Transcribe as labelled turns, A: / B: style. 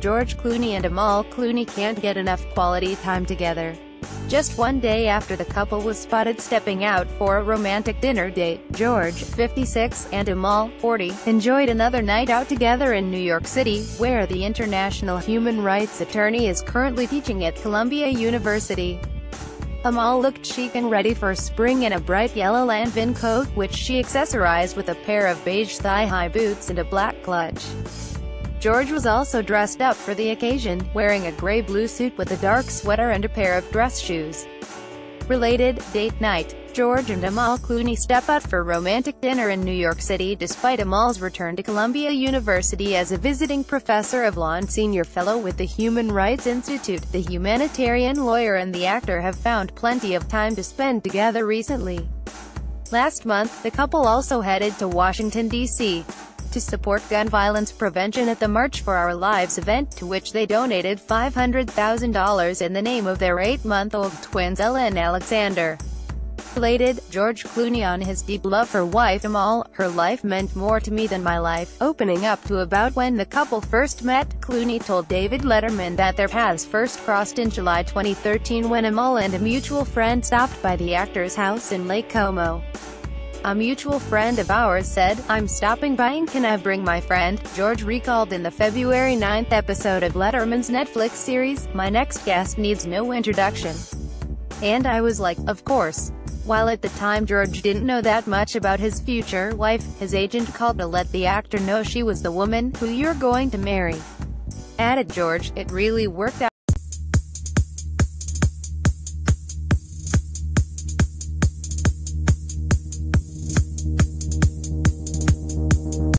A: George Clooney and Amal Clooney can't get enough quality time together. Just one day after the couple was spotted stepping out for a romantic dinner date, George, 56, and Amal, 40, enjoyed another night out together in New York City, where the international human rights attorney is currently teaching at Columbia University. Amal looked chic and ready for spring in a bright yellow Lanvin coat, which she accessorized with a pair of beige thigh-high boots and a black clutch. George was also dressed up for the occasion, wearing a gray-blue suit with a dark sweater and a pair of dress shoes. Related, date night. George and Amal Clooney step out for romantic dinner in New York City despite Amal's return to Columbia University as a visiting professor of law and senior fellow with the Human Rights Institute. The humanitarian lawyer and the actor have found plenty of time to spend together recently. Last month, the couple also headed to Washington, D.C. to support gun violence prevention at the March for Our Lives event, to which they donated $500,000 in the name of their 8-month-old twins Ella and Alexander. Related, George Clooney on his deep love for wife Amal, "Her life meant more to me than my life." Opening up to about when the couple first met, Clooney told David Letterman that their paths first crossed in July 2013 when Amal and a mutual friend stopped by the actor's house in Lake Como. "A mutual friend of ours said, 'I'm stopping by and can I bring my friend?'" George recalled in the February 9th episode of Letterman's Netflix series, "My next guest needs no introduction. And I was like, of course." While at the time George didn't know that much about his future wife, his agent called to let the actor know she was the woman who you're going to marry. Added George, "It really worked out."